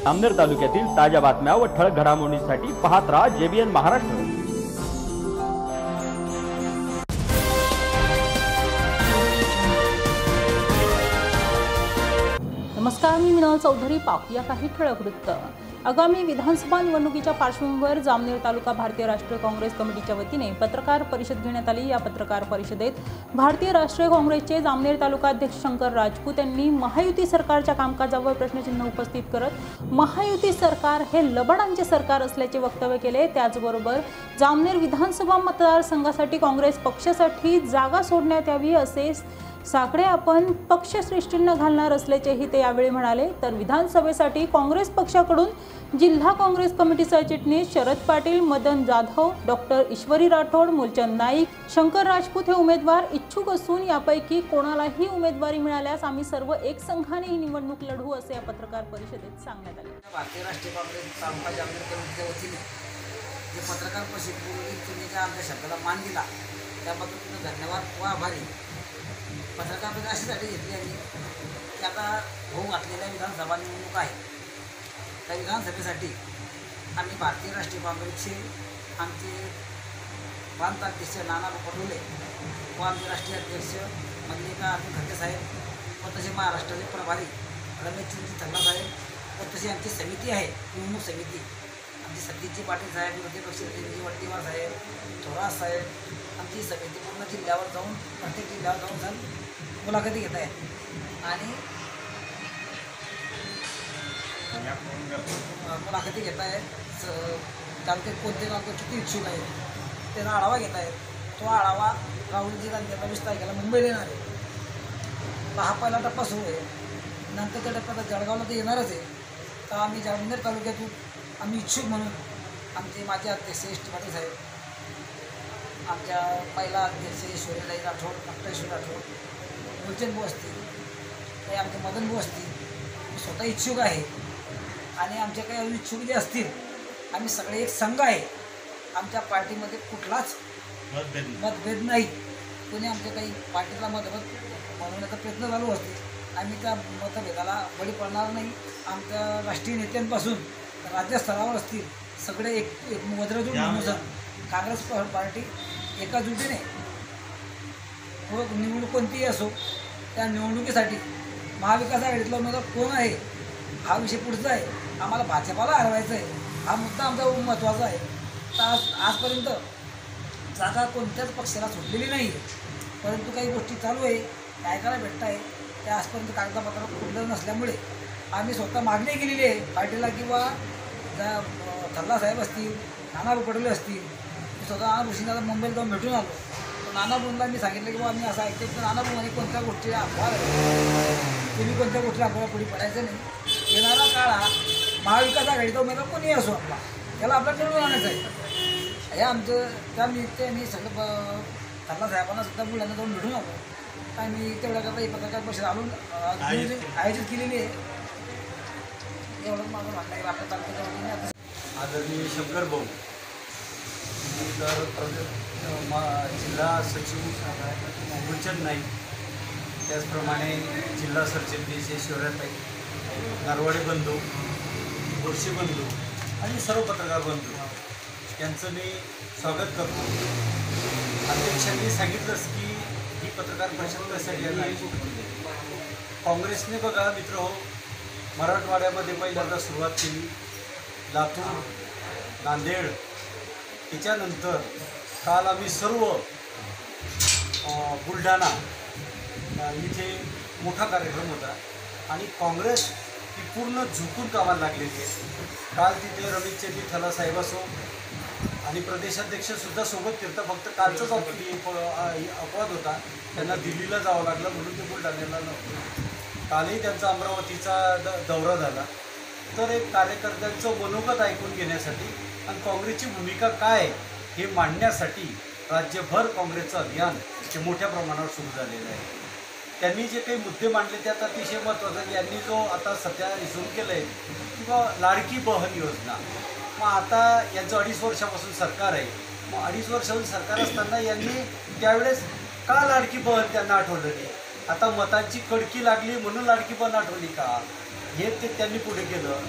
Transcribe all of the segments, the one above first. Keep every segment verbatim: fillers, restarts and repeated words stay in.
जामनेर तालुक्यातील ताज्या बातम्या व ठळक घडामोडींसाठी पाहत राहा जेबीएन महाराष्ट्र। नमस्कार, मी मिनल चौधरी। पाहूया काही ठळक वृत्त। आगामी विधानसभा निवडणुकीच्या पार्श्वभूमीवर जामनेर तालुका भारतीय राष्ट्रीय काँग्रेस कमिटीच्या वतीने पत्रकार परिषद घेण्यात आली। या पत्रकार परिषदेत भारतीय राष्ट्रीय काँग्रेसचे जामनेर तालुका अध्यक्ष शंकर राजपूत यांनी महायुती सरकारच्या कामकाजावर प्रश्नचिन्ह उपस्थित करत महायुती सरकार हे लबाडांचे सरकार असल्याचे वक्तव्य केले। त्याचबरोबर जामनेर विधानसभा मतदारसंघासाठी काँग्रेस पक्षासाठी जागा सोडण्यात यावी असे साकडे आपण पक्षश्रेष्ठींना घालणार असल्याचेही ते यावेळी म्हणाले। तर विधानसभेसाठी काँग्रेस पक्षाकडून जिल्हा काँग्रेस कमिटी सरचिटणीस शरद पाटील, मदन जाधव, डॉक्टर ईश्वरी राठोड, मूलचंद नाईक, शंकर राजपूत हे उमेदवार इच्छुक असून यापैकी कोणालाही उमेदवारी मिळाल्यास आम्ही सर्व एक संघाने ही निवडणूक लढवू असे या पत्रकार परिषदेत सांगण्यात आले। भारतीय राष्ट्रीय काँग्रेस तालुका जामनेर कमिटीच्या वतीने जे पत्रकार परिषदेपूर्वी तुम्ही ज्या आमच्या शब्दाला मान दिला त्याबद्दल तुमचे धन्यवाद व आभारी। पत्रकार परिषद अशासाठी घेतली आहे की आता होऊ घातलेल्या विधानसभा निवडणूक आहे, त्या विधानसभेसाठी आम्ही भारतीय राष्ट्रीय काँग्रेसचे आमचे प्रांत अध्यक्ष नाना पटोले व आमचे राष्ट्रीय अध्यक्ष मल्लिकार्जुन खडसे साहेब व तसे महाराष्ट्राचे प्रभारी रमेशचंद्र थल्ला साहेब व तशी आमची समिती आहे निवडणूक समिती, आमची सतीजी पाटील साहेब, विरोधी पक्षनेते वट्टीवार साहेब, थोरात साहेब, आमची समिती पूर्ण जिल्ह्यावर जाऊन प्रत्येक जिल्ह्यावर जाऊन जाऊन मुलाखती घेत आहे आणि मुलाखती घेत आहे। तालुक्यात कोणते गाव किती इच्छुक आहेत त्याचा आढावा घेत आहेत। तो आढावा राहुलजी गांधी वीस तारखेला मुंबईला येणार आहे। हा पहिला टप्पा सुरू आहे, नंतरच्या टप्प्यात जळगावला तर येणारच आहे। तर आम्ही जामनेर तालुक्यातून आम्ही इच्छुक म्हणून आमचे माझे अध्यक्ष एस टी पाटील साहेब, आमच्या पहिला अध्यक्ष ईश्वरीलाई राठोड, डॉक्टर ईश्वरी राठोड, मूलचंद भाऊ असतील, काही आमचे मदन भाऊ असतील, मी स्वतः इच्छुक आहे आणि आमचे काही इच्छुक जे असतील आम्ही सगळे एक संघ आहे। आमच्या पार्टीमध्ये कुठलाच मतभेद मतभेद नाही। कोणी आमच्या काही पार्टीला मतभेद बनवण्याचा प्रयत्न चालू असतील आम्ही त्या मतभेदाला बळी पडणार नाही। आमच्या राष्ट्रीय नेत्यांपासून राज्यस्तरावर असतील सगळे एक एक वज्रजूट म्हणून काँग्रेस पार्टी एकाजुटीने निवडणूक कोणतीही असो त्या निवडणुकीसाठी महाविकास आघाडीतला उमेदवार कोण आहे हा विषय पुढचा आहे। आम्हाला भाजपाला हरवायचं आहे हा मुद्दा आमचा महत्त्वाचा आहे। तर आज आजपर्यंत जागा कोणत्याच पक्षाला सुटलेली नाही आहे, परंतु काही गोष्टी चालू आहे त्या ऐकायला भेटत आहे त्या आजपर्यंत कागदपत्र फुटलं नसल्यामुळे आम्ही स्वतः मागणी केलेली आहे पार्टीला किंवा ज्या थल्ला साहेब असतील, नाना पटोले असतील, स्वतः नाना भूषणला मुंबईला जाऊन भेटून आलो। तर नाना भूषणला मी सांगितलं की बाबा आम्ही असं ऐकतो तर नाना भूषणे कोणत्या गोष्टी अफवा तुम्ही कोणत्या गोष्टी आपल्याला पुढे पडायचं नाही। येणारा काळ हा महाविकास आघाडीचा उमेदवार कोणीही असो आपला त्याला आपल्याला निवडून आणायचं आहे। हे आमचं त्या निमित्त मी सगळं थल्ला साहेबांना सुद्धा बुलढाणा जाऊन भेटून आलो आणि तेवढ्याकरता ही पत्रकार परिषद आणून आयोजित केलेली आहे। एवढंच माझं म्हणणं आहे आपल्या तालुक्याच्या वतीने। आता आदरणीय शंकर भाऊ तर जिल्हा सचिव मूलचंद नाईक, त्याचप्रमाणे जिल्हा सरचिटणीस शिवराताई, नरवाडे बंधू, बोरशी बंधू आणि सर्व पत्रकार बंधू यांचं मी स्वागत करतो। अध्यक्षांनी सांगितलंच की ही पत्रकार परिषद कशासाठी नाही, काँग्रेसने बघा मित्र हो मराठवाड्यामध्ये पहिल्यांदा सुरुवात केली, लातूर, नांदेड, त्याच्यानंतर काल आम्ही सर्व बुलढाणा इथे मोठा कार्यक्रम होता आणि काँग्रेस ही पूर्ण झुकून कामाला लागलेली आहे। काल तिथे रमेशचंद्र थल्ला साहेब असो आणि प्रदेशाध्यक्षसुद्धा सोबत फिरता, फक्त कालचाच अपवाद होता त्यांना दिल्लीला जावं लागलं म्हणून ते बुलढाण्याला नव्हतं। कालही त्यांचा अमरावतीचा द दौरा झाला। तर एक कार्यकर्त्यांचं मनोगत ऐकून घेण्यासाठी आणि काँग्रेसची भूमिका काय हे मांडण्यासाठी राज्यभर काँग्रेसचं अभियान हे मोठ्या प्रमाणावर सुरू झालेलं आहे। त्यांनी जे काही मुद्दे मांडले त्यात अतिशय महत्त्वाचं यांनी जो आता सध्या सुरू केलं आहे किंवा लाडकी बहन योजना, मग आता यांचं अडीच वर्षापासून सरकार आहे, मग अडीच वर्षापासून सरकार असताना यांनी त्यावेळेस का लाडकी बहन त्यांना आठवलं नाही? आता मतांची कडकी लागली म्हणून लाडकी बहन आठवली का? हे ते त्यांनी पुढे केलं।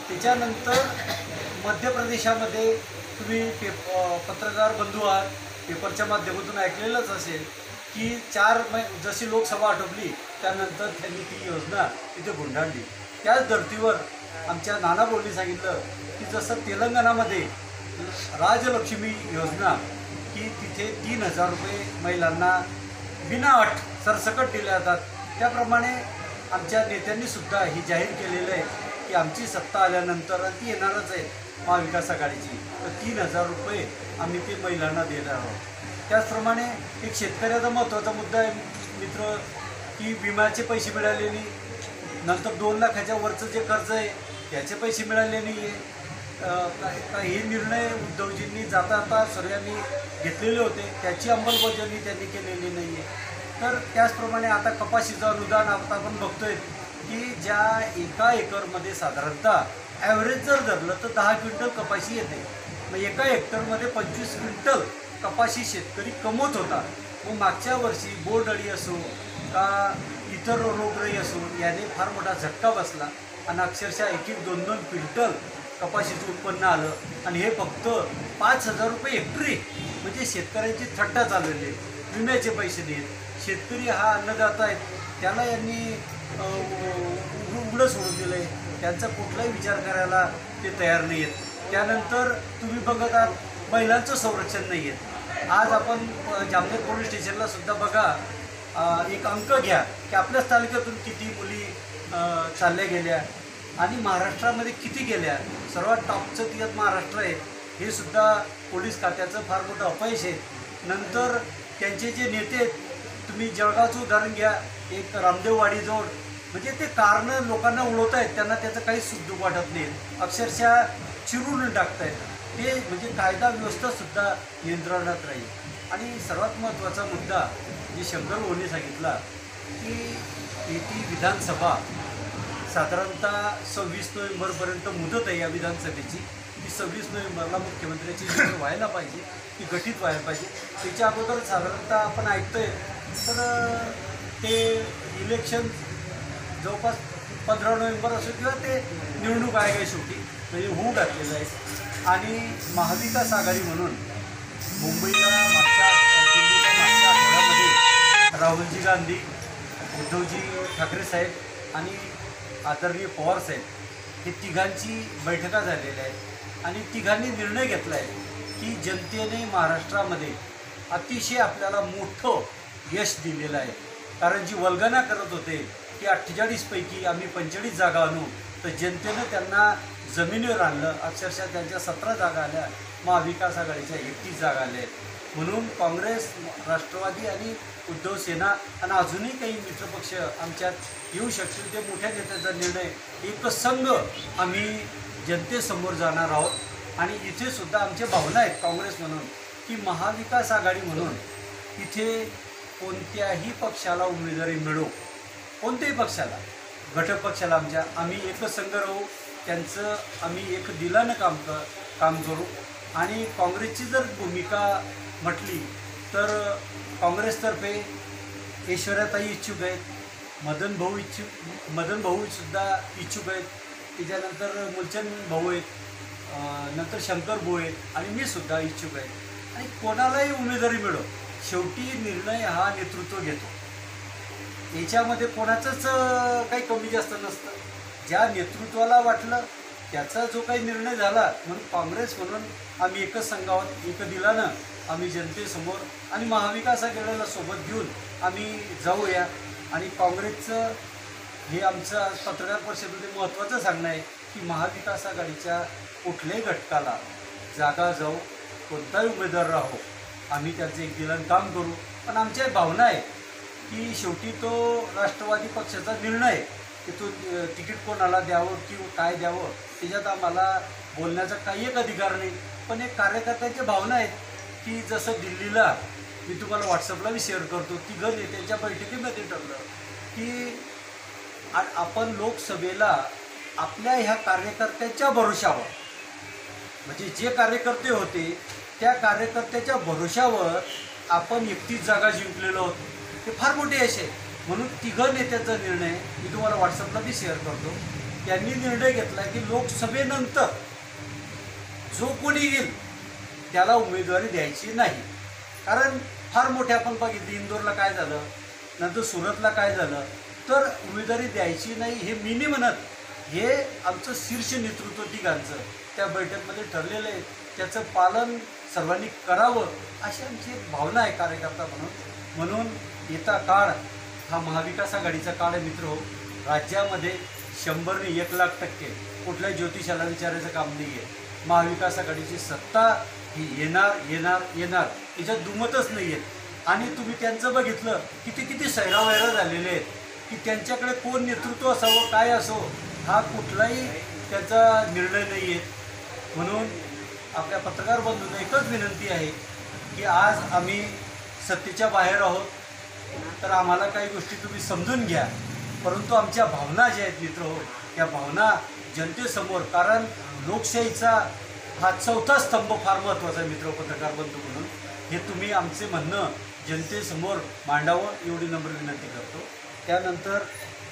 त्याच्यानंतर मध्य प्रदेशामध्ये तुम्ही पेप पत्रकार बंधू आहात, पेपरच्या माध्यमातून ऐकलेलंच असेल की चार मै जशी लोकसभा आटोपली त्यानंतर त्यांनी ती योजना तिथे गुंडाळली. त्याच धर्तीवर आमच्या नाना बोलनी सांगितलं की जसं तेलंगणामध्ये राजलक्ष्मी योजना की तिथे तीन हजार रुपये महिलांना विना अट सरसकट दिले जातात, त्याप्रमाणे आमच्या नेत्यांनी सुद्धा ही जाहीर केलेलं आहे की आमची सत्ता आल्यानंतर ती येणारच आहे महाविकास आघाडीची, तर तीन हजार रुपये आम्ही ते महिलांना देणार आहोत. त्याचप्रमाणे एक शेतकऱ्याचा महत्त्वाचा मुद्दा आहे मित्र की विम्याचे पैसे मिळाले नाही, नंतर दोन लाखाच्या वरचं जे कर्ज आहे त्याचे पैसे मिळाले नाही आहे. हे निर्णय उद्धवजींनी जाता जाता सर्वांनी घेतलेले होते, त्याची अंमलबजावणी त्यांनी केलेली नाही आहे. तर त्याचप्रमाणे आता कपाशीचं अनुदान आता आपण बघतोय की ज्या एका एकरमध्ये साधारणतः ॲव्हरेज जर धरलं तर दहा क्विंटल कपाशी येते, मग एका हेक्टरमध्ये पंचवीस क्विंटल कपाशी शेतकरी कमवत होता. मग मागच्या वर्षी बोंडअळी असो का इतर रोगराई असो याने फार मोठा झटका बसला आणि अक्षरशः एक एक दोन दोन क्विंटल कपाशीचं उत्पन्न आलं आणि हे फक्त पाच हजार रुपये हेक्टरी. म्हणजे शेतकऱ्यांची थट्टा चालवली आहे, विम्याचे पैसे देत. शेतकरी हा अन्नदाता आहे, त्याला यांनी उघडं सोडून दिलं आहे, त्यांचा कुठलाही विचार करायला ते तयार नाही आहेत. त्यानंतर तुम्ही बघत आहात महिलांचं संरक्षण नाही आहे. आज आपण जामनेर पोलीस स्टेशनला सुद्धा बघा, एक अंक घ्या की आपल्याच तालुक्यातून किती मुली चालल्या गेल्या आणि महाराष्ट्रामध्ये किती गेल्या. सर्वात टॉपचं तिच्यात महाराष्ट्र आहे, हे सुद्धा पोलीस खात्याचं फार मोठं अपयश आहे. नंतर त्यांचे जे नेते आहेत, तुम्ही जळगावचं उदाहरण घ्या, एक रामदेववाडीजवळ, म्हणजे ते कारणं लोकांना उडवत आहेत, त्यांना त्याचं काही सुखदुःख वाटत नाही, अक्षरशः चिरून टाकत आहेत ते. म्हणजे कायदा व्यवस्थासुद्धा नियंत्रणात राहील. आणि सर्वात महत्त्वाचा मुद्दा जे शंकर भाऊंनी सांगितला की येथे विधानसभा साधारणतः सव्वीस नोव्हेंबरपर्यंत मुदत आहे या विधानसभेची, ती सव्वीस नोव्हेंबरला मुख्यमंत्र्याची निवड व्हायला पाहिजे, ती गठीत व्हायला पाहिजे. त्याच्या अगोदर साधारणतः आपण ऐकतोय तर ते इलेक्शन जवळपास पंधरा नोव्हेंबर असो किंवा ते निवडणूक आयोग आहे शेवटी म्हणजे होऊ घातलेलं आहे. आणि महाविकास आघाडी म्हणून मुंबईला मागच्या दिल्लीच्या मागच्या आठवड्यामध्ये राहुलजी गांधी, उद्धवजी ठाकरे साहेब आणि आदरणीय पवार साहेब हे तिघांची बैठका झालेल्या आहेत आणि तिघांनी निर्णय घेतला आहे की जनतेने महाराष्ट्रामध्ये अतिशय आपल्याला मोठं यश दिलेलं आहे. कारण जी वल्गना करत होते की अठ्ठेचाळीसपैकी आम्ही पंचेचाळीस जागा आणू, तर जनतेनं त्यांना जमिनीवर आणलं. अक्षरशः त्यांच्या सतरा जागा आल्या, महाविकास आघाडीच्या एकतीस जागा आल्या. म्हणून काँग्रेस, राष्ट्रवादी आणि उद्धव सेना आणि अजूनही काही मित्रपक्ष आमच्यात येऊ शकतील, ते मोठ्या नेत्यांचा निर्णय एकसंघ आम्ही जनतेसमोर जाणार आहोत. आणि इथे सुद्धा आमच्या भावना आहेत काँग्रेस म्हणून की महाविकास आघाडी म्हणून इथे कोणत्याही पक्षाला उमेदवारी मिळो, कोणत्याही पक्षाला, घटक पक्षाला आमच्या, आम्ही एकसंघ राहू, त्यांचं आम्ही एक दिलानं काम क काम करू. आणि काँग्रेसची जर भूमिका म्हटली तर काँग्रेसतर्फे ऐश्वर्याताई इच्छुक आहेत, मदन भाऊ इच्छुक मदन भाऊसुद्धा इच्छुक आहेत, त्याच्यानंतर मुलचंद भाऊ आहेत, नंतर शंकर भाऊ आहेत आणि मी सुद्धा इच्छुक आहे. आणि कोणालाही उमेदवारी मिळो, शेवटी निर्णय हा नेतृत्व घेतो, याच्यामध्ये कोणाचंच काही कमी जास्त नसतं. ज्या नेतृत्वाला वाटलं त्याचा जो काही निर्णय झाला, म्हणून काँग्रेस म्हणून आम्ही एकच संघ आहोत, एक दिलानं आम्ही जनतेसमोर आणि महाविकास आघाडीला सोबत घेऊन आम्ही जाऊया. आणि काँग्रेसचं हे आमचं पत्रकार परिषदेमध्ये महत्त्वाचं सांगणं आहे की महाविकास आघाडीच्या कुठल्याही घटकाला जागा जाऊ, कोणताही उमेदवार राहो, आम्ही त्याचं एक दिलानं काम करू. पण आमच्या भावना आहे की शेवटी तो राष्ट्रवादी पक्षाचा निर्णय आहे की तो तिकीट कोणाला द्यावं किंवा काय द्यावं त्याच्यात आम्हाला बोलण्याचा काही एक अधिकार नाही. पण एक कार्यकर्त्यांच्या भावना आहेत की जसं दिल्लीला मी तुम्हाला व्हॉट्सअपला बी शेअर करतो, तिघं नेत्यांच्या बैठकीमध्ये ठरलं की आपण लोकसभेला आपल्या ह्या कार्यकर्त्याच्या भरोशावर, म्हणजे जे कार्यकर्ते होते त्या कार्यकर्त्याच्या भरोशावर आपण एकतीस जागा जिंकलेलो आहोत, ते फार मोठे यश आहे. म्हणून तिघं नेत्यांचा निर्णय मी तुम्हाला व्हॉट्सअपला बी शेअर करतो त्यांनी निर्णय घेतला की लोकसभेनंतर जो कोणी येईल त्याला उमेदवारी द्यायची नाही. कारण फार मोठे आपण बघितले, इंदोरला काय झालं, नंतर सुरतला काय झालं, तर उमेदवारी द्यायची नाही हे मी नाही म्हणत, हे आमचं शीर्ष नेतृत्व तिघांचं त्या बैठकीमध्ये ठरलेलं आहे, त्याचं पालन सर्वांनी करावं अशी आमची एक भावना आहे कार्यकर्ता म्हणून. म्हणून येता काळ हा महाविकास आघाडीचा काळ आहे मित्र. राज्यामध्ये शंभरने एक लाख टक्के कुठल्याही ज्योतिषाला विचारायचं काम नाही आहे. महाविकास आघाडीची सत्ता ही येणार येणार येणार याच्यात दुमतच नाही आहे. आणि तुम्ही त्यांचं बघितलं किती किती सैरावैरा झालेले आहेत की त्यांच्याकडे कोण नेतृत्व असावं काय असो हा कुठलाही त्याचा निर्णय नाही आहे. म्हणून आपल्या पत्रकार बंधूंना एकच विनंती आहे की आज आम्ही सत्तेच्या बाहेर आहोत, तर आम्हाला काही गोष्टी तुम्ही समजून घ्या, परंतु आमच्या भावना ज्या आहेत मित्र हो त्या भावना जनतेसमोर, कारण लोकशाहीचा हा चौथा स्तंभ फार महत्त्वाचा आहे मित्र पत्रकार बंधू म्हणून, हे तुम्ही आमचे म्हणणं जनतेसमोर मांडावं एवढी नम्र विनंती करतो. त्यानंतर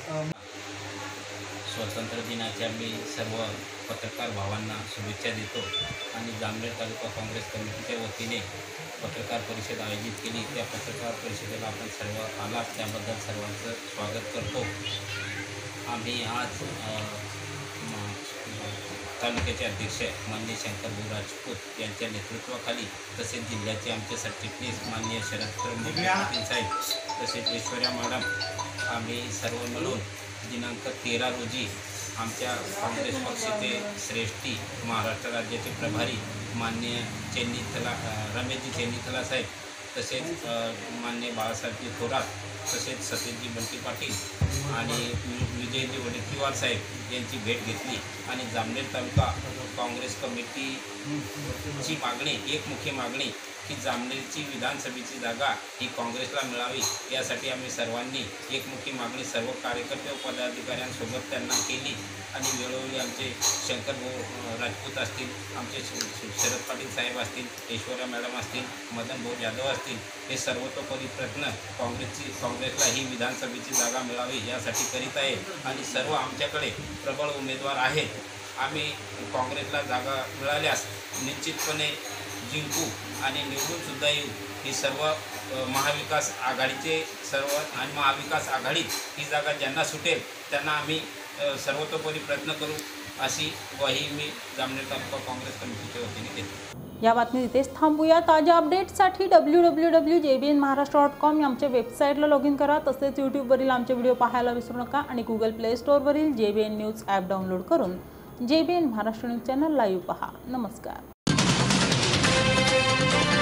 स्वातंत्र्य दिनाच्या मी सर्व पत्रकार भावांना शुभेच्छा देतो आणि जामनेर तालुका काँग्रेस कमिटीच्या वतीने पत्रकार परिषद आयोजित केली. त्या पत्रकार परिषदेला आपण सर्व आलात त्याबद्दल सर्वांचं स्वागत करतो. आम्ही आज तालुक्याचे अध्यक्ष माननीय शंकरभाऊ राजपूत यांच्या नेतृत्वाखाली, तसेच जिल्ह्याचे आमचे सरचिटणीस माननीय शरद पाटील साहेब, तसेच ऐश्वर्या मॅडम, आम्ही सर्व मिळून दिनांक तेरा रोजी आमच्या काँग्रेस पक्षाचे श्रेष्ठी महाराष्ट्र राज्याचे प्रभारी माननीय चेन्नी थला रमेशजी चेन्नी थला साहेब, तसेच माननीय बाळासाहेबजी थोरात, तसेच सतीशजी बंटी पाटील आणि विजयजी वडेट्टीवार साहेब यांची भेट घेतली आणि जामनेर तालुका काँग्रेस कमिटीची मागणी, एक मुख्य मागणी की जामनेरची विधानसभेची जागा ही काँग्रेसला मिळावी, यासाठी आम्ही सर्वांनी एकमुखी मागणी सर्व कार्यकर्ते व पदाधिकाऱ्यांसोबत त्यांना केली. आणि वेळोवेळी आमचे शंकरभाऊ राजपूत असतील, आमचे शरद पाटील साहेब असतील, ऐश्वर्या मॅडम असतील, मदन भाऊ जाधव असतील, हे सर्वतोपरी प्रयत्न काँग्रेसची काँग्रेसला ही विधानसभेची जागा मिळावी यासाठी करीत आहे. आणि सर्व आमच्याकडे प्रबळ उमेदवार आहेत. आम्ही काँग्रेसला जागा मिळाल्यास निश्चितपणे जिंकू आणि निवडूनसुद्धा येऊ. ही सर्व महाविकास आघाडीचे सर्व आणि महाविकास आघाडीत ही जागा ज्यांना सुटेल त्यांना आम्ही सर्वतोपरी प्रयत्न करू अशी ग्वाही मी जामनेर तालुका काँग्रेस कमिटीच्या वतीने देतो. या बातमी इथेच थांबूया. ताज्या अपडेट्ससाठी W W W J B N Maharashtra dot com या आमच्या वेबसाईटला लॉग इन करा. तसेच यूट्यूबवरील आमचे व्हिडिओ पाहायला विसरू नका आणि गुगल प्ले स्टोअरवरील J B N news app download करून J B N Maharashtra news channel live पहा. नमस्कार.